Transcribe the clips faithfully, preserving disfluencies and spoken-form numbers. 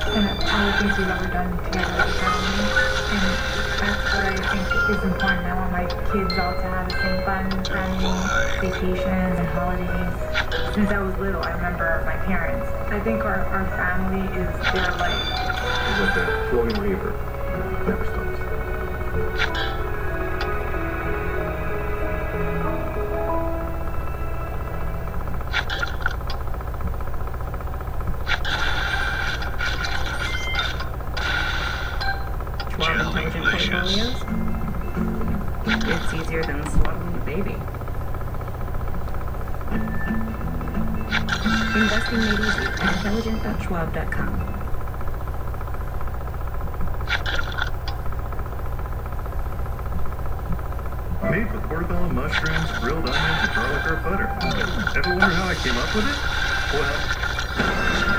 and all the things we've ever done together as a family. And that's what I think is important. I want my kids all to have the same fun family vacations and holidays. Since I was little, I remember my parents. I think our, our family is their life. It's like a flowing river. Never stops. twelve intelligent portfolios? It's easier than swallowing a baby. Investing made easy at intelligent dot schwab dot com. Made with portobello mushrooms, grilled onions, and garlic herb butter. Ever wonder how I came up with it? Well,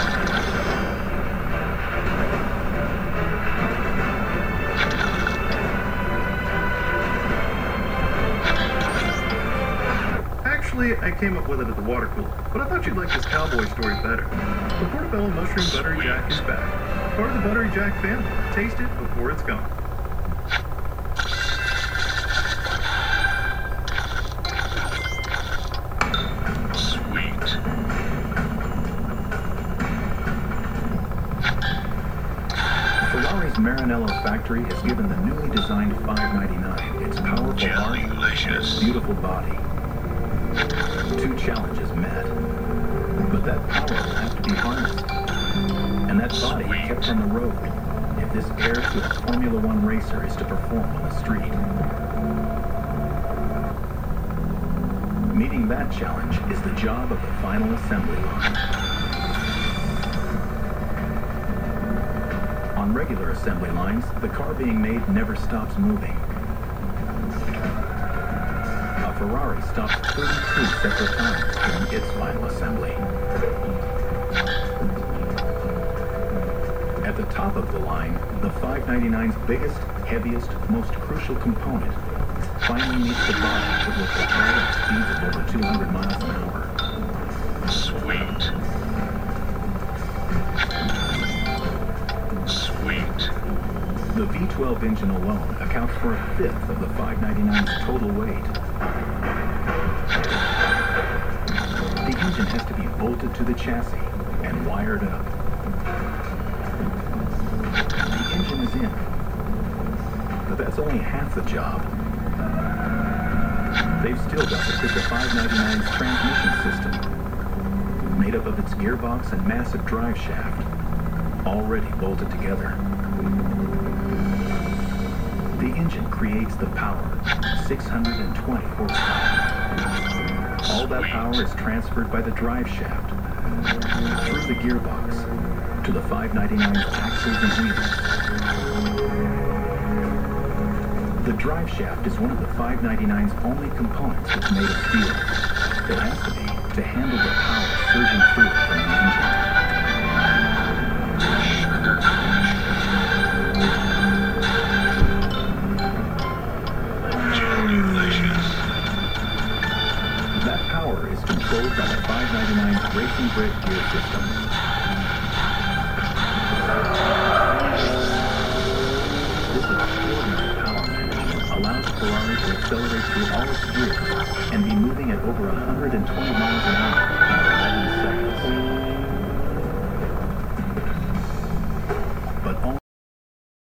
actually, I came up with it at the water cooler, but I thought you'd like this cowboy story better. The portobello mushroom buttery jack is back. Part of the buttery jack family. Taste it before it's gone. Ferrari's Maranello factory has given the newly designed five ninety-nine its powerful heart and its beautiful body. Two challenges met, but that power will have to be harnessed, and that body kept on the road if this heir to a Formula One racer is to perform on the street. Meeting that challenge is the job of the final assembly line. On regular assembly lines, the car being made never stops moving. A Ferrari stops thirty-two separate times during its final assembly. At the top of the line, the five ninety-nine's biggest, heaviest, most crucial component finally meets the body that will propel at speeds of over two hundred miles an hour. Sweet. The V twelve engine alone accounts for a fifth of the five ninety-nine's total weight. The engine has to be bolted to the chassis and wired up. The engine is in, but that's only half the job. They've still got to fit the five ninety-nine's transmission system, made up of its gearbox and massive drive shaft, already bolted together. The engine creates the power, six hundred twenty horsepower. All that power is transferred by the drive shaft, through the gearbox, to the five ninety-nine's axles and wheels. The drive shaft is one of the five ninety-nine's only components that's made of steel. It has to be to handle the power surging through it from the engine. Controlled by the five ninety-nine's racing brake gear system. This extraordinary power management allows Ferrari to accelerate through all its gears and be moving at over one hundred twenty miles an hour in eleven seconds.